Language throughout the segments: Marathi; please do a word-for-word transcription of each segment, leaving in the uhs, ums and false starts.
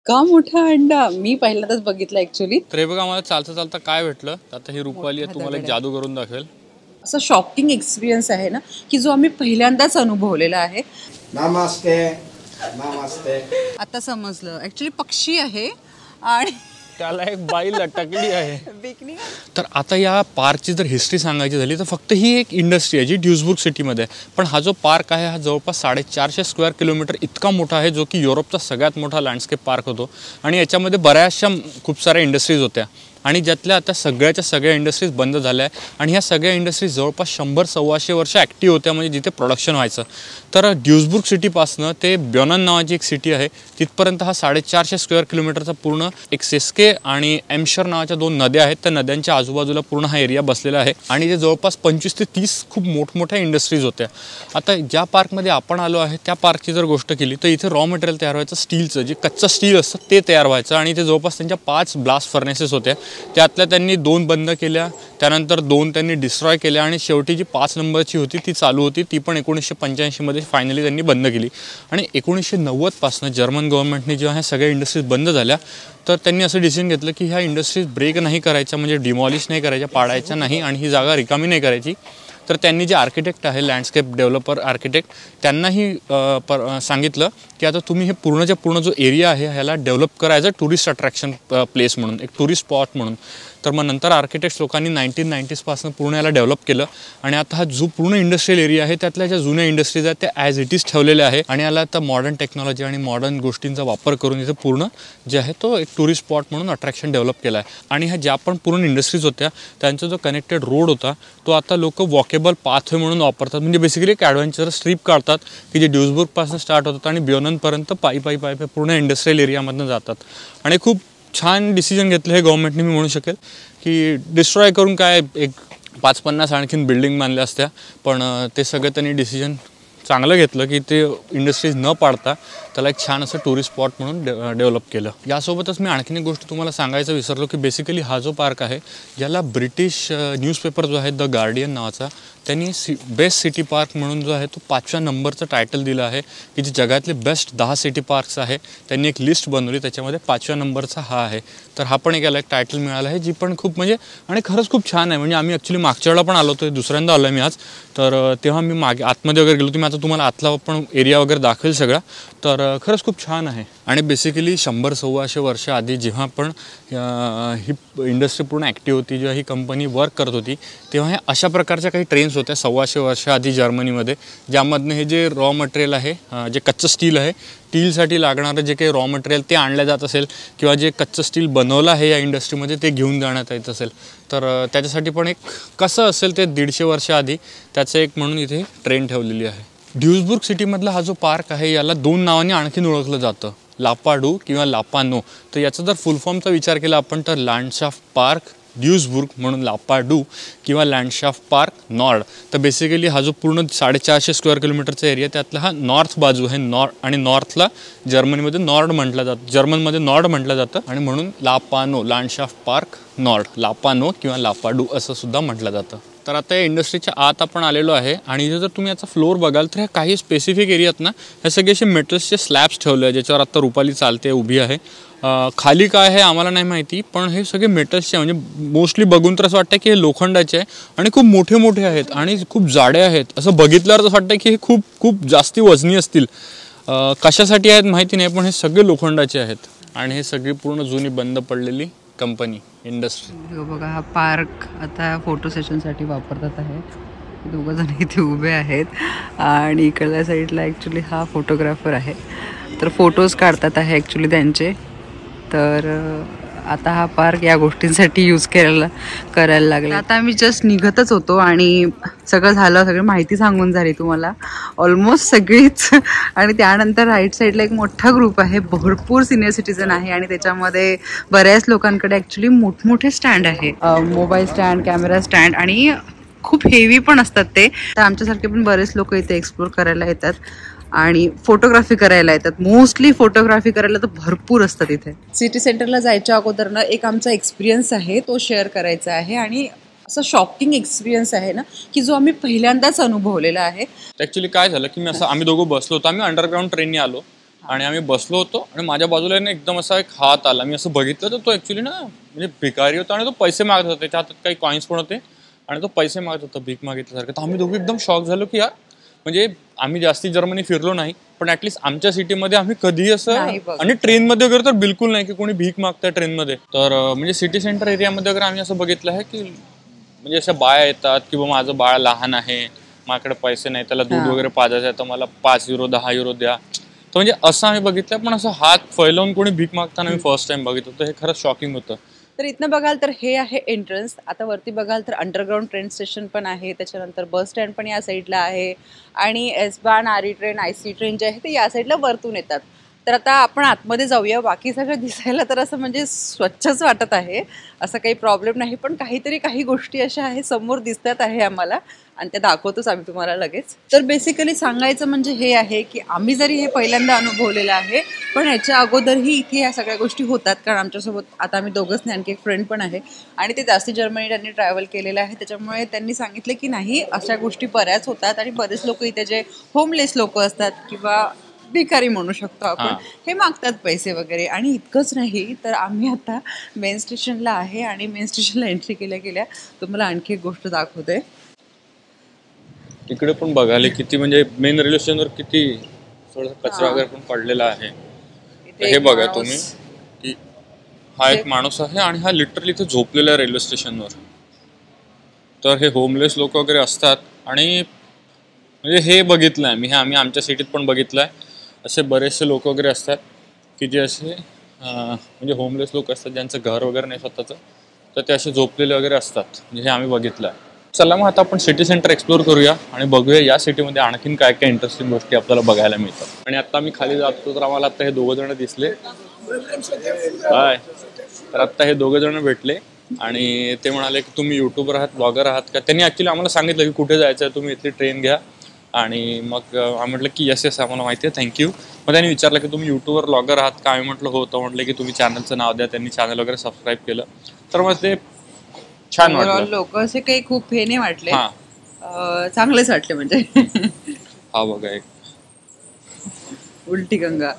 का मोठा अंडा मी पहिल्यांदाच बघितला ऍक्च्युअली. तर हे बघा आम्हाला चालता चालता काय भेटलं. आता ही रुपाली आहे, तुम्हाला एक जादू करून दाखवेल. असं शॉकिंग एक्सपिरियन्स आहे ना की जो आम्ही पहिल्यांदाच अनुभवलेला आहे. नमस्ते नमस्ते. आता समजलं ऍक्च्युअली पक्षी आहे आणि त्याला एक बाई लटकली आहे. तर आता या पार्कची जर हिस्ट्री सांगायची झाली तर फक्त ही एक इंडस्ट्री आहे जी ड्यूसबुर्ग सिटीमध्ये आहे. पण हा जो पार्क आहे हा जवळपास साडेचारशे स्क्वेअर किलोमीटर इतका मोठा आहे, जो की युरोपचा सगळ्यात मोठा लँडस्केप पार्क होतो. आणि याच्यामध्ये बऱ्याचशा खूप साऱ्या इंडस्ट्रीज होत्या आणि ज्यातल्या आता सगळ्याच्या सगळ्या इंडस्ट्रीज बंद झाल्या आहे. आणि ह्या सगळ्या इंडस्ट्रीज जवळपास शंभर सव्वाशे वर्ष ॲक्टिव्ह होत्या, म्हणजे जिथे प्रोडक्शन व्हायचं. तर ड्यूसबुर्ग सिटीपासनं ते ब्योनन नावाची एक सिटी आहे तिथपर्यंत हा साडेचारशे स्क्वेअर किलोमीटरचा पूर्ण एक सेस्के आणि एमशर नावाच्या दोन नद्या आहेत. त्या नद्यांच्या आजूबाजूला पूर्ण हा एरिया बसलेला आहे आणि ते जवळपास पंचवीस ते तीस खूप मोठमोठ्या इंडस्ट्रीज होत्या. आता ज्या पार्कमध्ये आपण आलो आहे त्या पार्कची जर गोष्ट केली तर इथे रॉ मटेरियल तयार व्हायचं, स्टीलचं जे कच्चं स्टील असतं ते तयार व्हायचं. आणि ते जवळपास त्यांच्या पाच ब्लास्ट फर्नेसेस होत्या, त्यातल्या त्यांनी दोन बंद केल्या, त्यानंतर दोन त्यांनी डिस्ट्रॉय केल्या आणि शेवटी जी पाच नंबरची होती ती चालू होती, ती पण एकोणीसशे पंच्याऐंशीमध्ये फायनली त्यांनी बंद केली. आणि एकोणीसशे नव्वदपासनं जर्मन गव्हर्नमेंटने जेव्हा ह्या सगळ्या इंडस्ट्रीज बंद झाल्या तर त्यांनी असं डिसिजन घेतलं की ह्या इंडस्ट्रीज ब्रेक नाही करायच्या, म्हणजे डिमॉलिश नाही करायच्या, पाडायच्या नाही आणि ही जागा रिकामी नाही करायची. तर त्यांनी जे आर्किटेक्ट आहे, लँडस्केप डेव्हलपर आर्किटेक्ट, त्यांनाही पर सांगितलं की आता तुम्ही हे पूर्णच्या पूर्ण जो एरिया आहे ह्याला डेव्हलप करायचं टुरिस्ट अट्रॅक्शन प्लेस म्हणून, एक टुरिस्ट स्पॉट म्हणून. तर मग नंतर आर्किटेक्ट्स लोकांनी नाईन्टीन नाईन्टीजपासून पूर्ण याला डेव्हलप केलं आणि आता हा जो पूर्ण इंडस्ट्रियल एरिया आहे त्यातल्या ज्या जुन्या इंडस्ट्रीज आहेत त्या ॲज इट इज ठेवलेल्या आहे. आणि याला आता मॉडर्न टेक्नॉलॉजी आणि मॉडर्न गोष्टींचा वापर करून इथं पूर्ण जे आहे तो एक टुरिस्ट स्पॉट म्हणून अट्रॅक्शन डेव्हलप केला आहे. आणि ह्या ज्या पण पूर्ण इंडस्ट्रीज होत्या त्यांचा जो कनेक्टेड रोड होता तो आता लोक वॉकेबल पाथवे म्हणून वापरतात. म्हणजे बेसिकली एक ॲडव्हेंचर स्ट्रीप काढतात की जे ड्यूसबुर्गपासून स्टार्ट होतात आणि ब्योननपर्यंत पायी पायी पायी पायी पूर्ण इंडस्ट्रियल एरियामधून जातात. आणि खूप छान डिसिजन घेतलं हे गव्हर्नमेंटने, मी म्हणू शकेल की डिस्ट्रॉय करून काय एक पाच पन्नास आणखीन बिल्डिंग बांधल्या असत्या, पण ते सगळं त्यांनी डिसिजन चांगलं घेतलं की ते इंडस्ट्रीज न पाडता त्याला एक छान असं टुरिस्ट स्पॉट म्हणून डे डेव्हलप केलं. यासोबतच मी आणखीन एक गोष्ट तुम्हाला सांगायचं विसरलो की बेसिकली हा जो पार्क आहे याला ब्रिटिश न्यूजपेपर जो आहे द गार्डियन नावाचा, त्यांनी सी बेस्ट सिटी पार्क म्हणून जो आहे तो पाचव्या नंबरचं टायटल दिलं आहे की जे जगातले बेस्ट दहा सिटी पार्क्स आहे त्यांनी एक लिस्ट बनवली, त्याच्यामध्ये पाचव्या नंबरचा हा आहे. तर हा पण एक याला एक टायटल मिळाला आहे जी पण खूप म्हणजे आणि खरंच खूप छान आहे. म्हणजे आम्ही ॲक्च्युली मागच्या वेळेला पण आलो होतो, दुसऱ्यांदा आलो आहे मी आज. तर तेव्हा मी मागे आतमध्ये वगैरे गेलो, तुम्ही आता तुम्हाला आतला पण एरिया वगैरे दाखवेल सगळा. तर खरंच खूप छान आहे. आणि बेसिकली शंभर सव्वाशे वर्ष आधी जेव्हा पण ही इंडस्ट्री पूर्ण ॲक्टिव्ह होती, जेव्हा ही कंपनी वर्क करत होती तेव्हा ह्या अशा प्रकारच्या काही ट्रेन्स होत्या सव्वाशे वर्ष आधी जर्मनीमध्ये, ज्यामधनं हे जे रॉ मटेरियल आहे, जे कच्चं स्टील आहे, स्टीलसाठी लागणारं जे काही रॉ मटेरियल ते आणलं जात असेल किंवा जे कच्चं स्टील बनवलं आहे या इंडस्ट्रीमध्ये ते घेऊन जाण्यात येत असेल तर त्याच्यासाठी पण एक कसं असेल ते दीडशे वर्ष आधी त्याचं एक म्हणून इथे ट्रेन ठेवलेली आहे. ड्यूसबुर्ग सिटीमधला हा जो पार्क आहे याला दोन नावांनी आणखीन ओळखलं जातं, लापाडू किंवा लापानो. तर याचा जर फुल फॉर्मचा विचार केला आपण तर लँडशाफ्ट पार्क ड्यूसबुर्ग म्हणून लापाडू किंवा लँडशाफ्ट पार्क नॉर्ड. तर बेसिकली हा जो पूर्ण साडेचारशे स्क्वेअर किलोमीटरचा एरिया त्यातला हा नॉर्थ बाजू आहे, नॉर्थ. आणि नॉर्थला जर्मनीमध्ये नॉर्ड म्हटलं जातं, जर्मनमध्ये नॉर्ड म्हटलं जातं आणि म्हणून लापानो लँडशाफ्ट पार्क नॉर्ड, लापानो किंवा लापाडू असं सुद्धा म्हटलं जातं. तर आता या इंडस्ट्रीच्या आत आपण आलेलो आहे आणि इथे जर तुम्ही याचा फ्लोअर बघाल तर ह्या काही स्पेसिफिक एरियात ना हे सगळे असे मेटल्सचे स्लॅब्स ठेवले आहे ज्याच्यावर आत्ता रुपाली चालते उभी आहे. खाली काय आहे आम्हाला नाही माहिती, पण हे सगळे मेटल्सचे म्हणजे मोस्टली बघून तर असं वाटतं की हे लोखंडाचे आहे आणि खूप मोठे मोठे आहेत आणि खूप जाडे आहेत. असं बघितल्यावर असं वाटतं की हे खूप खूप जास्ती वजनी असतील. कशासाठी आहेत माहिती नाही, पण हे सगळे लोखंडाचे आहेत आणि हे सगळी पूर्ण जुनी बंद पडलेली कंपनी इंडस्ट्री. बघा हा पार्क आता फोटो सेशनसाठी वापरतात आहे. दोघं जण इथे उभे आहेत आणि इकडल्या साईडला ॲक्च्युली हा फोटोग्राफर आहे, तर फोटोज काढतात आहे ॲक्च्युली त्यांचे. तर आता हा पार्क या गोष्टींसाठी यूज करायला करायला लागला. आता आम्ही जस्ट निघतच होतो आणि सगळं झालं, सगळी माहिती सांगून झाली तुम्हाला ऑलमोस्ट सगळीच. आणि त्यानंतर राईट साईडला एक मोठा ग्रुप आहे, भरपूर सिनियर सिटीजन आहे आणि त्याच्यामध्ये बऱ्याच लोकांकडे ॲक्च्युली मोठमोठे स्टँड आहे, मोबाईल स्टँड, कॅमेरा स्टँड आणि खूप हेवी पण असतात ते. तर आमच्यासारखे पण बरेच लोक इथे एक्सप्लोर करायला येतात आणि फोटोग्राफी करायला येतात. मोस्टली फोटोग्राफी करायला तर भरपूर असतात इथे. सिटी सेंटरला जायच्या अगोदर ना एक आमचा एक्सपिरियन्स आहे तो शेअर करायचा आहे आणि असं शॉकिंग एक्सपिरियन्स आहे ना की जो आम्ही पहिल्यांदाच अनुभवलेला आहे. ॲक्च्युली काय झालं की मी असं आम्ही दोघं बसलो होतो, आम्ही अंडरग्राऊंड ट्रेनने आलो आणि आम्ही बसलो होतो आणि माझ्या बाजूला ना एकदम असा एक हात आला. मी असं बघितलं तर तो ऍक्च्युली ना म्हणजे भिकारी होता आणि तो पैसे मागत होता. त्याच्या हातात काही कॉईन्स पण होते आणि तो पैसे मागत होता भीक मागितल्यासारखं. तर आम्ही दोघे एकदम शॉक झालो की यार म्हणजे आम्ही जास्ती जर्मनी फिरलो नाही पण ऍटलीस्ट आमच्या सिटीमध्ये आम्ही कधीही असं आणि ट्रेनमध्ये वगैरे तर बिलकुल नाही की कोणी भीक मागतंय ट्रेनमध्ये. तर म्हणजे सिटी सेंटर एरियामध्ये वगैरे आम्ही असं बघितलं आहे की म्हणजे अशा बाया येतात की बाबा माझं बाळ लहान आहे, माझ्याकडे पैसे नाही, त्याला दूध वगैरे पाजायचं आहे तर मला पाच युरो दहा युरो द्या. तर म्हणजे असं आम्ही बघितलं पण असं हात फैलवून कोणी भीक मागताना मी फर्स्ट टाइम बघितलं होतं. हे खरंच शॉकिंग होतं. तर इथनं बघाल तर हे आहे एंट्रन्स. आता वरती बघाल तर अंडरग्राऊंड ट्रेन स्टेशन पण आहे, त्याच्यानंतर बस स्टँड पण या साईडला आहे आणि एस बान आरी ट्रेन आय सी ट्रेन जे आहे ते या साईडला वरतून येतात. तर आता आपण आतमध्ये जाऊया. बाकी सगळं दिसायला तर असं म्हणजे स्वच्छच वाटत आहे, असं काही प्रॉब्लेम नाही, पण काहीतरी काही गोष्टी अशा आहे समोर दिसतात आहे आम्हाला आणि त्या दाखवतोच आम्ही तुम्हाला लगेच. तर बेसिकली सांगायचं म्हणजे हे आहे की आम्ही जरी हे पहिल्यांदा अनुभवलेलं आहे पण याच्या अगोदरही इथे या सगळ्या गोष्टी होतात. कारण आमच्यासोबत आता आम्ही दोघंच नाही, आणखी एक फ्रेंड पण आहे आणि ते जास्ती जर्मनी त्यांनी ट्रॅव्हल केलेलं आहे. त्याच्यामुळे त्यांनी सांगितलं की नाही अशा गोष्टी बऱ्याच होतात आणि बरेच लोक इथे जे होमलेस लोक असतात किंवा भिकारी म्हणू शकतो आपण, हे मागतात पैसे वगैरे. आणि इतकंच नाही तर आम्ही आता मेन स्टेशनला आहे आणि मेन स्टेशनला एंट्री केल्या गेल्या तुम्हाला आणखी एक गोष्ट दाखवते. तिकडे पण बघायला किती म्हणजे मेन रेल्वे स्टेशनवर किती थोडासा कचरा वगैरे पण पडलेला आहे. हे बघा तुम्ही की हा एक माणूस आहे आणि हा लिटरली इथे झोपलेला आहे रेल्वे स्टेशनवर. तर हे होमलेस लोक वगैरे असतात आणि म्हणजे हे बघितलं आहे मी, हे आम्ही आमच्या सिटीत पण बघितलं आहे. असे बरेचसे लोक वगैरे असतात की जे असे म्हणजे होमलेस लोक असतात ज्यांचं घर वगैरे नाही स्वतःचं, तर ते असे झोपलेले वगैरे असतात. म्हणजे हे आम्ही बघितलं आहे. चला मग आता आपण सिटी सेंटर एक्सप्लोर करूया आणि बघूया या सिटीमध्ये आणखीन काय काय इंटरेस्टिंग गोष्टी आपल्याला बघायला मिळतात. आणि आता आम्ही खाली जातो तर आम्हाला आता हे दोघं जण दिसले. हाय, तर आता हे दोघं जण भेटले आणि ते म्हणाले की तुम्ही युट्यूबर आहात, ब्लॉगर आहात का. त्यांनी ॲक्च्युली आम्हाला सांगितलं की कुठे जायचं आहे, तुम्ही इथली ट्रेन घ्या. आणि मग आम्ही म्हटलं की यस यस आम्हाला माहिती आहे, थँक्यू. मग त्यांनी विचारलं की तुम्ही युट्यूबर ब्लॉगर आहात का. आम्ही म्हटलं हो. तर म्हटलं की तुम्ही चॅनलचं नाव द्या. त्यांनी चॅनल वगैरे सबस्क्राईब केलं. तर मग ते छान वाटलं. लोक असे काही खूप हे नाही वाटले, चांगलेच वाटले. म्हणजे हा बघा एक उलटी गंगा.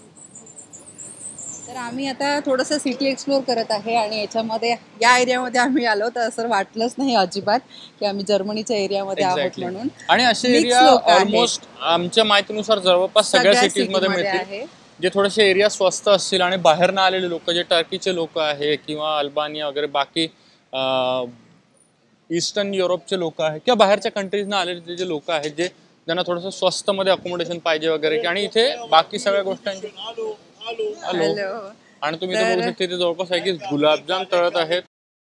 तर आम्ही आता थोडंसं सिटी एक्सप्लोर करत आहे आणि याच्यामध्ये या एरियामध्ये आम्ही आलो तर असं वाटलंच नाही अजिबात की आम्ही जर्मनीच्या एरियामध्ये आहोत म्हणून. आणि असे एरिया ऑलमोस्ट आमच्या माहितीनुसार जवळपास सगळ्या सिटीज मध्ये मिळतील जे थोडेसे एरिया स्वस्त असतील आणि बाहेर ना आलेले लोक, जे टर्कीचे लोक आहे किंवा अल्बानिया वगैरे बाकी ईस्टर्न युरोपचे लोक आहेत किंवा बाहेरच्या कंट्रीजना आलेले जे लोक आहेत जे ज्यांना थोडंसं स्वस्त मध्ये अकोमोडेशन पाहिजे वगैरे. आणि इथे बाकी सगळ्या गोष्टी हॅलो आणि तुम्ही तर बघू शकता इथे जवळपास आहे की गुलाबजाम तळत आहेत.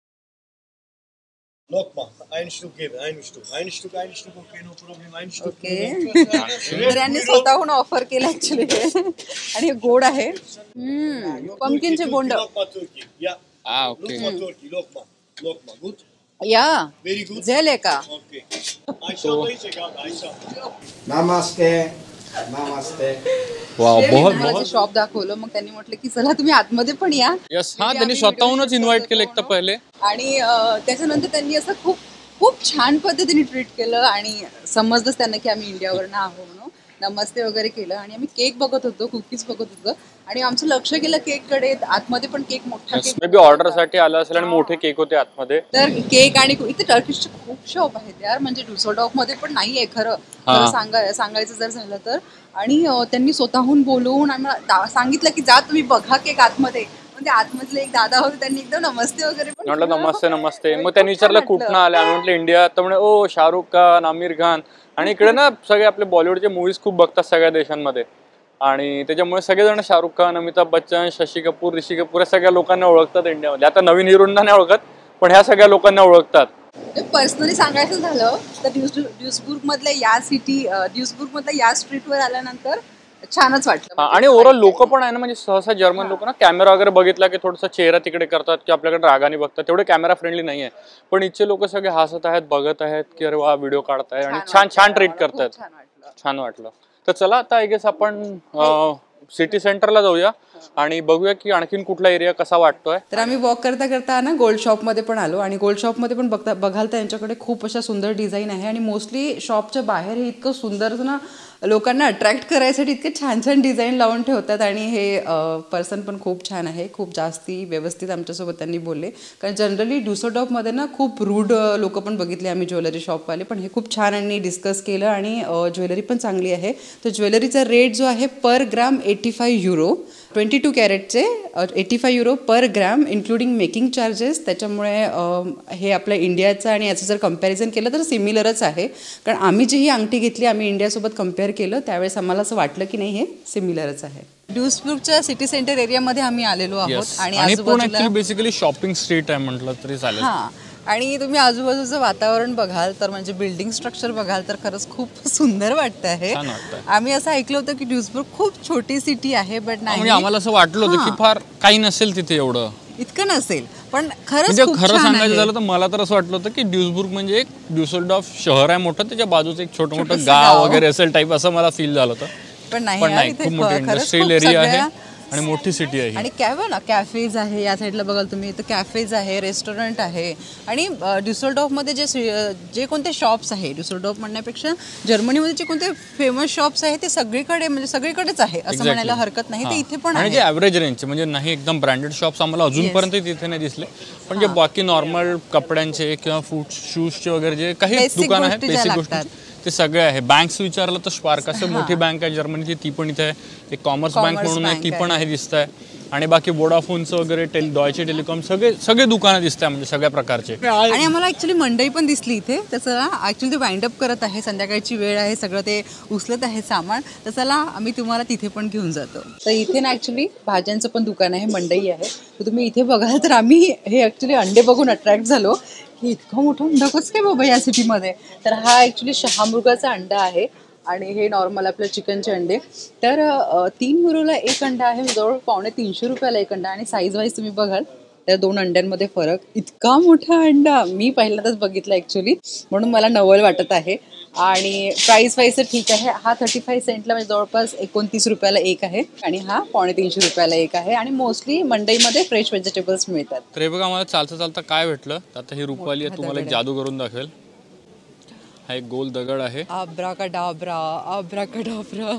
तर यांनी स्वतःहून ऑफर केलं ऍक्च्युली आणि हे गोड आहे. पंपकिनचे बोंड. या झेल आहे का. नमस्ते नमस्ते. वाव, बहुत बहुत शॉप दाखवलं. मग त्यांनी म्हटलं की चला तुम्ही आतमध्ये पण या. यस, हा त्यांनी स्वतःहूनच इन्व्हाइट केलं एक तर पहिले आणि त्याच्यानंतर त्यांनी असं खूप खूप छान पद्धतीने ट्रीट केलं आणि समजलंच त्यांना की आम्ही इंडियावरनं आहो म्हणून. नमस्ते वगैरे केलं आणि आम्ही केक बघत होतो, कुकीज बघत होतो आणि आमचं लक्ष गेलं केककडे. आतमध्ये पण केक मोठा केक मे बी ऑर्डर साठी आला असेल आणि मोठे केक होते आतमध्ये. तर केक आणि इथे टर्किशचे खूप शॉप आहेत यार. म्हणजे डुसलडॉर्फ मध्ये पण नाहीये खरं खरं सांगा सांगायचं जर झालं तर. आणि त्यांनी स्वतःहून बोलवून आम्हाला सांगितलं की जा तुम्ही बघा केक आतमध्ये. म्हणजे आतमधले एक दादा होते त्यांनी एकदम नमस्ते वगैरे पण म्हटलं नमस्ते नमस्ते. मग त्यांनी विचारलं कुठनं आले. आम्ही म्हटलं इंडिया. तर म्हणे ओ शाहरुख खान, आमिर खान. आणि इकडे ना सगळे आपले बॉलिवूडचे मूवीज खूप बघतात सगळ्या देशांमध्ये आणि त्याच्यामुळे सगळेजण शाहरुख खान, अमिताभ बच्चन, शशी कपूर, ऋषी कपूर या सगळ्या लोकांना ओळखतात इंडियामध्ये. आता नवीन हिरोंना नाही ओळखत पण ह्या सगळ्या लोकांना ओळखतात. पर्सनली सांगायचं झालं तर ड्युसबुर्ग मधल्या या सिटी ड्युसबुर्ग मधल्या या स्ट्रीटवर आल्यानंतर छानच वाटलं. आणि ओव्हरऑल लोक पण आहे ना, म्हणजे सहसा जर्मन लोक ना कॅमेरा वगैरे बघितला की थोडासा चेहरा तिकडे करतात की आपल्याकडे रागाने बघतात. तेवढे कॅमेरा फ्रेंडली नाही आहे. पण इथचे लोक सगळे हसत आहेत, बघत आहेत की अरे वा व्हिडिओ काढतायत आणि छान छान ट्रीट करतायत. छान वाटलं. तर चला आता आय गेस आपण सिटी सेंटरला जाऊया आणि बघूया की आणखीन कुठला एरिया कसा वाटतोय. तर आम्ही वॉक करता करता ना गोल्ड शॉप मध्ये पण आलो आणि गोल्ड शॉप मध्ये पण बघता बघाल तर यांच्याकडे खूप अशा सुंदर डिझाईन आहे आणि मोस्टली शॉपच्या बाहेर हे इतकं सुंदर ना लोकांना अट्रॅक्ट करायसाठी इतके छान छान डिझाईन लावून ठेवतात आणि हे पर्सन पण खूप छान आहे, खूप जास्ती व्यवस्थित आमच्यासोबत त्यांनी बोलले. कारण जनरली डुसलडॉर्फमध्ये ना खूप रूड लोक पण बघितले आम्ही ज्वेलरी शॉपवाले, पण हे खूप छान आणि डिस्कस केलं आणि ज्वेलरी पण चांगली आहे. तर ज्वेलरीचा रेट जो आहे per gram eighty five euro, twenty two कॅरेटचे eighty five euro per gram including making charges. त्याच्यामुळे हे आपल्या इंडियाचं आणि याचं जर कम्पॅरिझन केलं तर सिमिलरच आहे. कारण आम्ही जी ही अंगठी घेतली आम्ही इंडियासोबत कम्पेअर केलं त्यावेळेस आम्हाला असं वाटलं की नाही हे सिमिलरच आहे. ड्युसबुर्गच्या सिटी सेंटर एरियामध्ये आम्ही आलेलो आहोत आणि आजूबाजूला बेसिकली शॉपिंग स्ट्रीट आहे म्हटलं तरी चालेल. हां, आणि तुम्ही आजूबाजूचं वातावरण बघाल तर म्हणजे बिल्डिंग स्ट्रक्चर बघाल तर खरंच खूप सुंदर वाटतं आहे. आम्ही असं ऐकलं होतं की ड्युसबुर्ग खूप छोटी सिटी आहे, बट नाही, आम्हाला असं वाटलं होतं की फार काही नसेल तिथे, एवढं इतकं नसेल, पण खरंच म्हणजे खरं सांगायचं झालं तर मला तर असं वाटलं होतं की ड्युसबुर्ग म्हणजे एक ड्युसलडॉर्फ शहर आहे मोठं, त्याच्या बाजूचं एक छोटं मोठं गाव वगैरे असेल टाईप असं मला फील झालं होतं. पण नाही, खूप मोठी इंडस्ट्रियल एरिया आहे आणि मोठी सिटी आहे. आणि कॅफे ना कॅफेज आहे या साईडला बघाल तुम्ही, तर कॅफेज आहे, रेस्टॉरंट आहे. आणि ड्युसलडॉर्फमध्ये जे जे कोणते शॉप्स आहे, ड्युसलडॉर्फ म्हणण्यापेक्षा जर्मनीमध्ये जे कोणते फेमस शॉप्स आहे ते सगळीकडे म्हणजे सगळीकडेच आहे असं म्हणायला हरकत नाही. ते इथे पण आहे, जे ॲव्हरेज रेंजचे म्हणजे नाही एकदम ब्रँडेड शॉप्स आम्हाला अजूनपर्यंत तिथे नाही दिसले, पण जे बाकी नॉर्मल कपड्यांचे किंवा फूड शूजचे वगैरे जे काही दुकान आहेत बेसिक गोष्टी ते सगळे आहे. बँक्स विचारलं तर स्पार्क असं मोठी बँक आहे जर्मनीची, ती पण इथे आहे. एक कॉमर्स बँक म्हणून आहे, ती पण आहे दिसत आहे. आणि बाकी वोडाफोनचं वगैरे टेल डॉयचे टेलिकॉम सगळे सगळे दुकानं दिसत आहे म्हणजे सगळ्या प्रकारचे. आणि आम्हाला ॲक्च्युली मंडई पण दिसली इथे. त्याचं ॲक्च्युली ते वाइंड अप करत आहे, संध्याकाळची वेळ आहे, सगळं ते उचलत आहे सामान. तर चला आम्ही तुम्हाला तिथे पण घेऊन जातो. तर इथे ना ॲक्च्युली भाज्यांचं पण दुकान आहे, मंडई आहे. तर तुम्ही इथे बघाल तर आम्ही हे ॲक्च्युली अंडे बघून अट्रॅक्ट झालो की इतकं मोठं अंडा कसं काय बाबा या सिटीमध्ये. तर हा ॲक्च्युली शहामृगाचा अंडा आहे आणि हे नॉर्मल आपलं चिकनचे अंडे. तर तीन युरोला एक अंडा आहे, जवळ पावणे तीनशे रुपयाला एक अंडा. आणि साईज वाईज तुम्ही बघाल तर दोन अंड्यांमध्ये फरक. इतका मोठा अंडा मी पहिल्यांदाच बघितला ॲक्च्युली, म्हणून मला नवल वाटत आहे. आणि प्राईस वाईज तर ठीक आहे. हा थर्टी फाईव्ह सेंटला म्हणजे जवळपास एकोणतीस रुपयाला एक आहे आणि हा पावणे तीनशे रुपयाला एक आहे. आणि मोस्टली मंडईमध्ये फ्रेश व्हेजिटेबल्स मिळतात. तर हे बघा आम्हाला चालता चालता काय भेटलं. आता ही रुपाली आहे, तुम्हाला एक जादू करून दाखवेल. हा एक गोल दगड आहे. आब्राकाडाब्रा आब्राकाडाब्रा.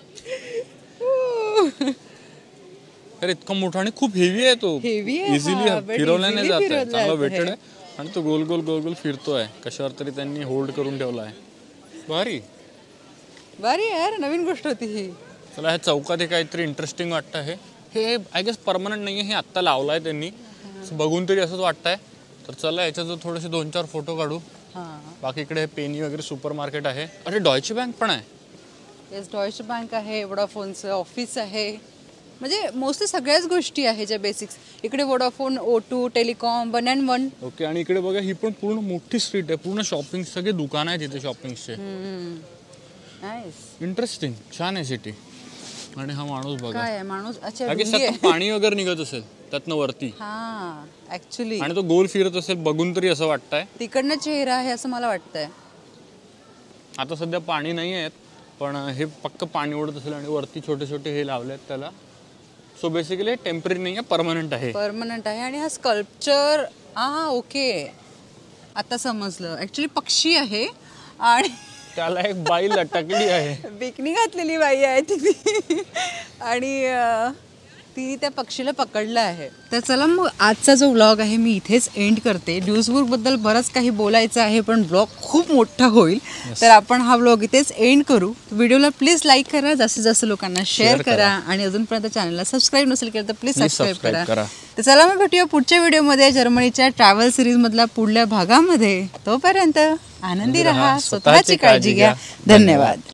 अरे इतका मोठा आणि खूप हेवी आहे तो. हेवी आहे, इझिली फिरवला नाही जात आहे, चांगला वेटेड आहे आणि तो गोल गोल गोल गोल फिरतोय. कशावर तरी त्यांनी होल्ड करून ठेवला आहे. भारी भारी यार, नवीन गोष्ट होती ही. चला ह्या चौकात काहीतरी इंटरेस्टिंग वाटतं आहे. हे आय गेस परमनंट नाही आहे, हे आत्ता लावलं आहे त्यांनी, बघून तरी असंच वाटतंय. तर चला याच्यात थोडेसे दोन चार फोटो काढू. बाकी इकडे पेनी वगैरे सुपर मार्केट आहे. अरे डॉयचे बँक पण आहे. येस, डॉयचे बँक आहे, वोडाफोनचं ऑफिस आहे, म्हणजे मोस्टली सगळ्याच गोष्टी आहे ज्या बेसिक्स. इकडे Vodafone, O two, telecom, one and one. Okay. आणि इकडे बघा ही पण पूर्ण मोठी स्ट्रीट आहे, पूर्ण शॉपिंग, सगळे दुकान आहेत तिथे शॉपिंगचे. इंटरेस्टिंग, छान आहे सिटी. आणि हा माणूस बघा, काय आहे माणूस, अच्छा पाणी वगैरे निघत असेल त्यातनं वरती. हा ऍक्च्युली, आणि तो गोल फिरत असेल, बघून तरी असं वाटतंय तिकडनं चेहरा आहे असं मला वाटतंय. आता सध्या पाणी नाही आहेत, पण हे पक्क पाणी उडत असेल आणि वरती छोटे छोटे हे लावले आहेत त्याला. सो बेसिकली टेम्पररी नाही आहे, परमनंट आहे. परमनंट आहे. आणि हा स्कल्पचर, हा ओके आता समजलं, ऍक्च्युली पक्षी आहे आणि त्याला एक बाई लटकली आहे, बिकनी घातलेली बाई आहे ती आणि तिने त्या पक्षीला पकडलं आहे. तर चला मग आजचा जो व्लॉग आहे मी इथेच एंड करते. ड्युसबुर्गबद्दल बरंच काही बोलायचं आहे पण व्लॉग खूप मोठा होईल, तर आपण हा व्लॉग इथेच एंड करू. व्हिडिओला प्लीज लाईक करा, जास्तीत जास्त लोकांना शेअर करा आणि अजूनपर्यंत चॅनलला सबस्क्राईब नसेल केलं तर प्लीज सबस्क्राईब करा. तर चला मग भेटूया पुढच्या व्हिडिओमध्ये जर्मनीच्या ट्रॅव्हल सिरीजमधल्या पुढल्या भागामध्ये. तोपर्यंत आनंदी राहा, स्वतःची काळजी घ्या. धन्यवाद.